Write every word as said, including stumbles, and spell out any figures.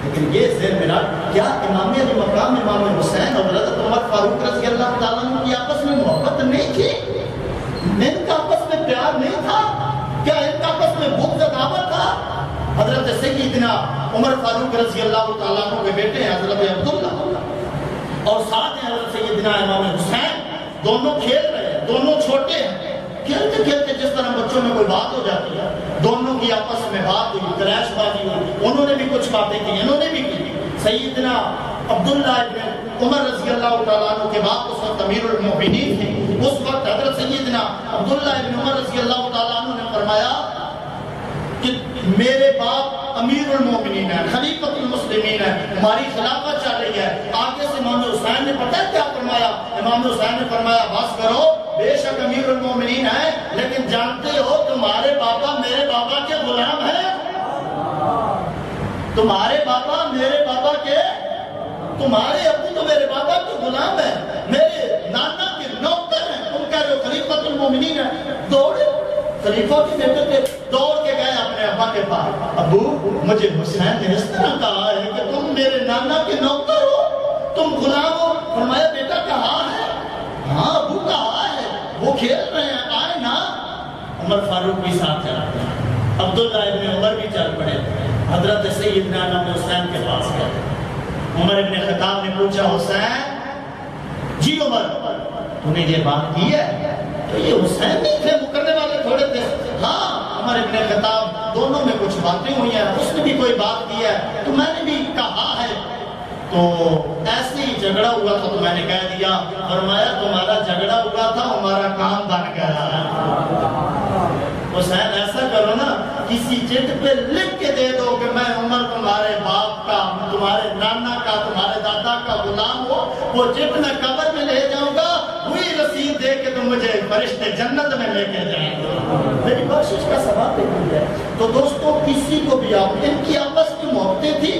لیکن یہ ذہن میں رکھ، کیا امام علی مقام امام حسین اور حضرت عمر فاروق رضی اللہ تعالیٰ عنہ کی آپس میں محبت نہیں تھی؟ ان کا آپس میں پیار نہیں تھا؟ کیا ان کا آپس میں بغض عداوت تھا؟ حضرت سیدنا عمر فاروق رضی اللہ تعالیٰ عنہ کے بیٹے ہیں حضرت عبداللہ، اور ساتھ ہیں حضرت سیدنا امام حسین، دونوں کھیل رہے ہیں، دونوں چھوٹے ہیں، کھیلتے کھیلتے جس طرح بچوں میں کوئی بات ہو جاتی ہے، دونوں کی آپس میں بات ہوئی، کریش بازی ہوئی، انہوں نے بھی کچھ باتیں کی، انہوں نے بھی کی۔ سیدنا عبداللہ ابن عمر رضی اللہ تعالیٰ عنہ کے بعد اس وقت امیر المؤمنین تھے، اس وقت حضرت سیدنا عبداللہ ابن عمر رضی اللہ تعالیٰ عنہ نے فرمایا کہ میرے باپ امیر المومنین ہے، خلیفۃ المسلمین ہے، ہماری خلافت چل رہی ہے۔ آگے سے امام حسین نے پتہ ہے کیا فرمایا؟ امام حسین نے فرمایا بس کرو، بے شک امیر المومنین ہے، لیکن جانتے ہو تمہارے بابا میرے بابا کے غلام ہیں، تمہارے بابا میرے بابا کے، تمہارے ابو تو میرے بابا کے غلام ہیں، میرے نانا کے نوکر ہیں، تم کہہ رہے ہو خلیفۃ المومنین ہے۔ دوڑے خلیفہ کے بیٹے تھے، دوڑ کے گئے اپنے ابا کے پاس، ابو مجھے حسین نے اس طرح کہا ہے کہ تم میرے نانا کے نوکر ہو، تم غلام ہو۔ فرمایا بیٹا کہا ہے؟ ہاں ابو کہا ہے، وہ کھیل رہے ہیں، آئے نا۔ عمر فاروق بھی ساتھ چلا گیا، عبداللہ ابن عمر بھی چل پڑے، حضرت سیدنا امام حسین کے پاس گئے۔ عمر ابن خطاب نے پوچھا حسین، جی عمر تو نے یہ بات کی ہے؟ تو یہ حسین نہیں تھے، وہ کرنے والے تھوڑے تھے۔ ہاں عمر ابن خطاب دونوں میں کچھ باتیں ہوئی ہیں، اس نے بھی کوئی بات کی ہے تو میں نے بھی کہا ہے، تو ایسے ہی جھگڑا ہوا تھا تو میں نے کہہ دیا۔ فرمایا تمہارا جھگڑا ہوا تھا، ہمارا کام بن گیا ہے۔ حسین ایسا کرو نا، کسی چٹ پہ لکھ کے دے دو کہ میں عمر تمہارے باپ کا، تمہارے نانا کا، تمہارے دادا کا غلام ہو، وہ چٹ میں قبر میں لے جاؤں گا، وہی رسید دے کے تم مجھے فرشتے جنت میں لے کے جائیں گے، میری بخشش کا ثواب دیتی ہے۔ تو دوستو کسی کو بھی آپ، ان کی آپس کی محبتیں تھی،